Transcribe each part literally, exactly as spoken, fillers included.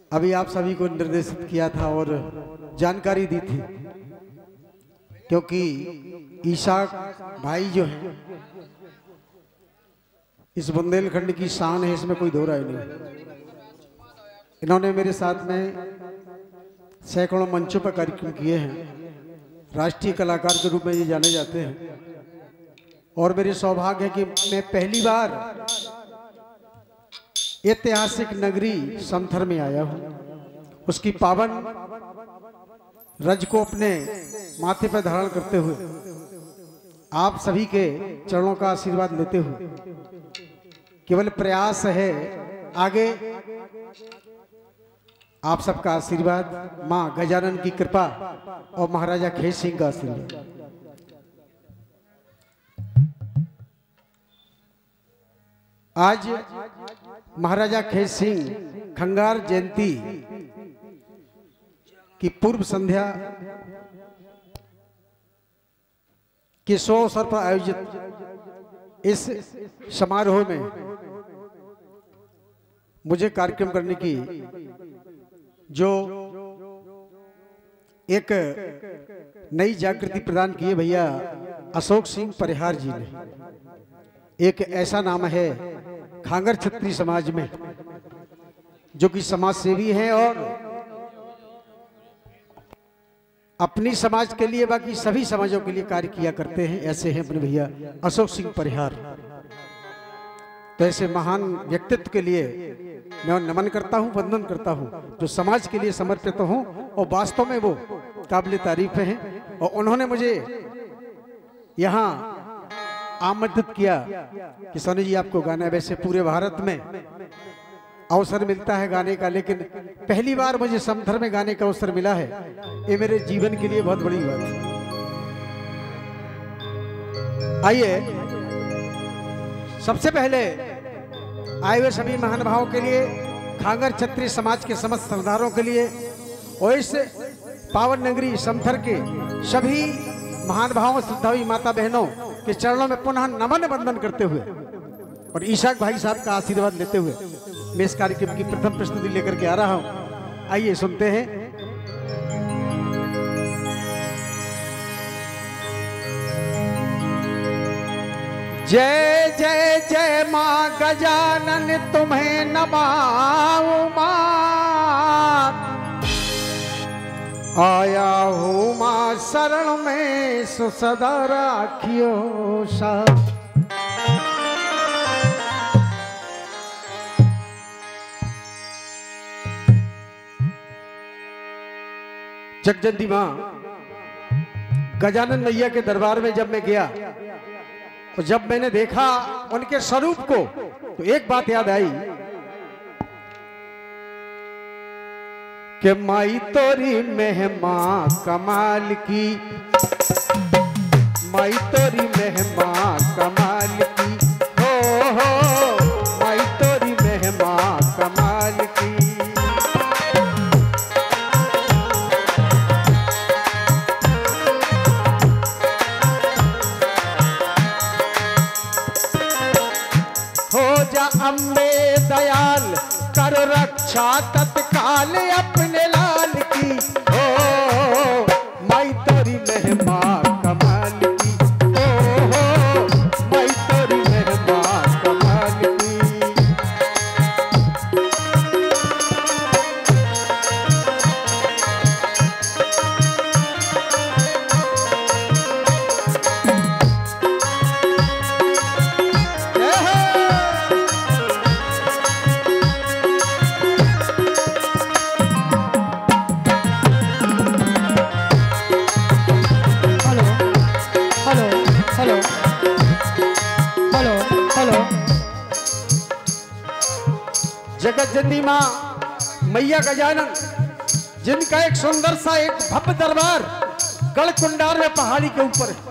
अभी आप सभी को निर्देशित किया था और जानकारी दी थी, क्योंकि ईशाक भाई जो है इस बुंदेलखंड की शान है, इसमें कोई दो राय नहीं। इन्होंने मेरे साथ में सैकड़ों मंचों पर कार्यक्रम किए हैं, राष्ट्रीय कलाकार के रूप में ये जाने जाते हैं। और मेरे सौभाग्य है कि मैं पहली बार ऐतिहासिक नगरी समथर में आया हूँ। उसकी पावन रज को अपने माथे पर धारण करते हुए आप सभी के चरणों का आशीर्वाद लेते हुए केवल प्रयास है आगे आप सबका आशीर्वाद, मां गजानन की कृपा और महाराजा खेत सिंह का आशीर्वाद। आज महाराजा खेत सिंह खंगार जयंती की पूर्व संध्या के सौ अवसर पर आयोजित इस समारोह में मुझे कार्यक्रम करने की जो एक नई जागृति प्रदान की है भैया अशोक सिंह परिहार जी ने। एक ऐसा नाम है खांगर छत्री समाज में जो कि समाज सेवी हैं और अपनी समाज के लिए बाकी सभी समाजों के लिए कार्य किया करते हैं। ऐसे हैं अपने भैया अशोक सिंह परिहार। तो ऐसे महान व्यक्तित्व के लिए मैं नमन करता हूं, वंदन करता हूं, जो समाज के लिए समर्पित हों और वास्तव में वो काबिल तारीफ हैं। और उन्होंने मुझे यहाँ आमंत्रित किया कि सोनी जी आपको गाना है। वैसे पूरे भारत में अवसर मिलता है गाने का, लेकिन पहली बार मुझे समथर में गाने का अवसर मिला है। ये मेरे जीवन के लिए बहुत बड़ी बात है। आइए सबसे पहले आए हुए सभी महानुभावों के लिए, खांगर क्षत्रिय समाज के समस्त सरदारों के लिए और इस पावन नगरी समथर के सभी महानुभावों श्रद्धावी माता बहनों के चरणों में पुनः नमन वंदन करते हुए और ईशाक भाई साहब का आशीर्वाद लेते हुए मैं इस कार्यक्रम की प्रथम प्रस्तुति लेकर के आ रहा हूं। आइए सुनते हैं। जय जय जय मां गजानन तुम्हें नमाऊं मां, आया हूं मां शरण में सुसदा राखियो सा। जगजंती मां गजानन मैया के दरबार में जब मैं गया और जब मैंने देखा उनके स्वरूप को तो एक बात याद आई कि माई तोरी महिमा कमाल की, माई तोरी महिमा कमाल की, हो हो माई तोरी महिमा कमाल की। अम्बे दयाल कर रक्षा तत्काल अपने लाल की, ओ माई तोरी महिमा कमाल की, ओ हो माई तोरी महिमा कमाल की। जगतजननी मां मैया गजानन, जिनका एक सुंदर सा एक भव्य दरबार गढ़कुंडार में पहाड़ी के ऊपर है।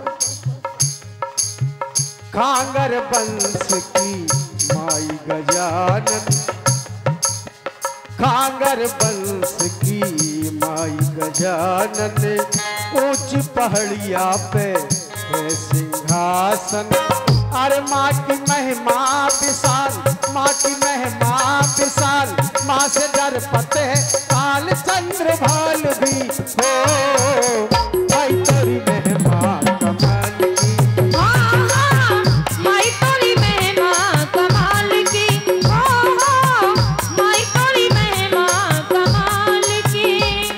खांगर वंश की माई गजानन, खांगर वंश की माई गजानन, ऊंची पहाड़िया पे है सिंहासन। अरे माँ की महिमा विशाल, माँ की महिमा विशाल, माँ से डर पते है काल चंद्र भाल भी हो। माई तोरी महिमा कमाल की, हाँ हाँ माई तोरी महिमा कमाल की, हो हो माई तोरी महिमा कमाल की।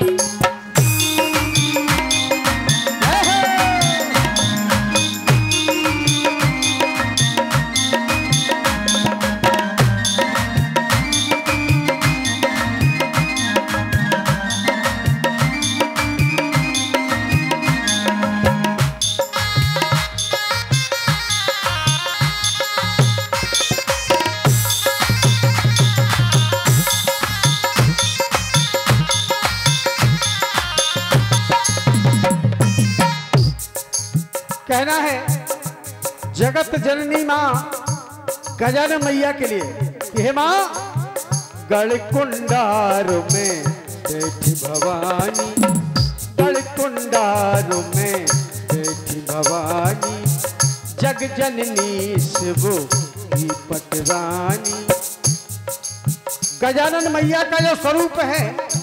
कहना है जगत जननी माँ गजानन मैया के लिए कि हे माँ, गढ़कुंडार में बैठी भवानी, गढ़कुंडार में बैठी भवानी, जग जननी शिव की पटरानी। गजानन मैया का जो स्वरूप है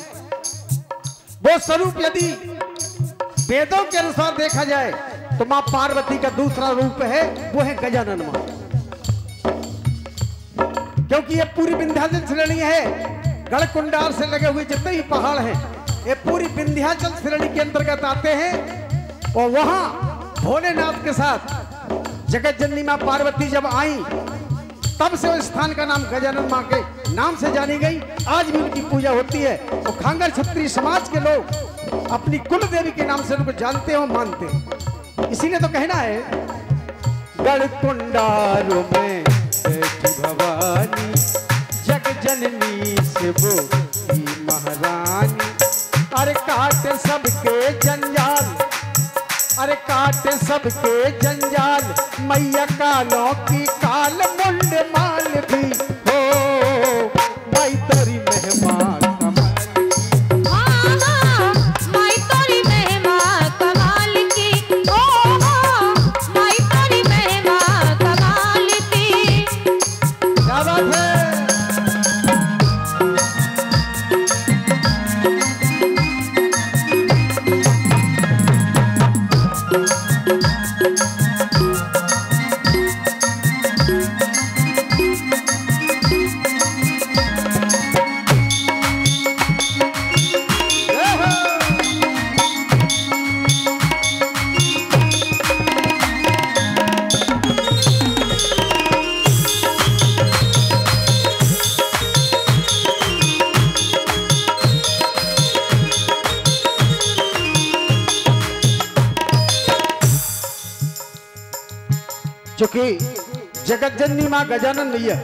वो स्वरूप यदि वेदों के अनुसार देखा जाए तो मां पार्वती का दूसरा रूप है, वो है गजानन मां। क्योंकि ये पूरी विंध्याचल श्रेणी है, गढ़कुंडार से लगे हुए जितने भी पहाड़ हैं ये पूरी विंध्याचल श्रेणी के अंतर्गत आते हैं। और वहां भोलेनाथ के साथ जगत जननी मां पार्वती जब आई तब से उस स्थान का नाम गजानन मां के नाम से जानी गई। आज भी उनकी पूजा होती है। तो खांगर क्षत्रिय समाज के लोग अपनी कुल देवी के नाम से उनको जानते हो, मानते हैं। इसीलिए तो कहना है गढ़कुंडारों में बैठी भवानी, जग जननी शिव की महारानी। अरे काटे सबके जंजाल, अरे काटे सबके जंजाल, मैया कालों की काल मुंड माल भी हो। माई तोरी महिमा चूंकि जगत जननी मां गजानन मैया।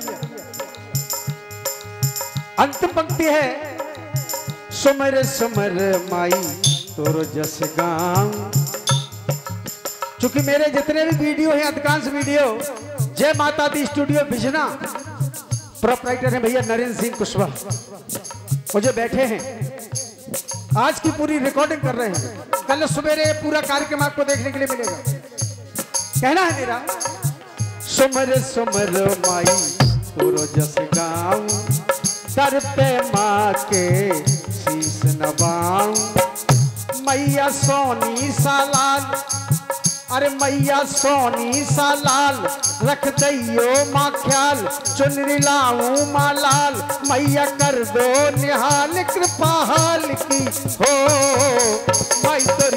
अंत पंक्ति है सुमर सुमर माई तोरो जस गाँव। चूंकि मेरे जितने भी वीडियो हैं अधिकांश वीडियो जय माता दी स्टूडियो बिजना प्रोपराइटर है भैया नरेंद्र सिंह कुशवाहा, मुझे बैठे हैं आज की पूरी रिकॉर्डिंग कर रहे हैं। कल सवेरे पूरा कार्यक्रम आपको देखने के लिए मिलेगा। कहना है मेरा सुमर सुमर माई तोरो जस गाँव, सर पे माँ के शीश नवाऊं। मैया सोनी सालाल, अरे मैया सोनी सालाल, रख दइयो माँ ख्याल, चुनरी लाऊं माँ लाल। मैया कर दो निहाल कृपा हाल की हो। माई तो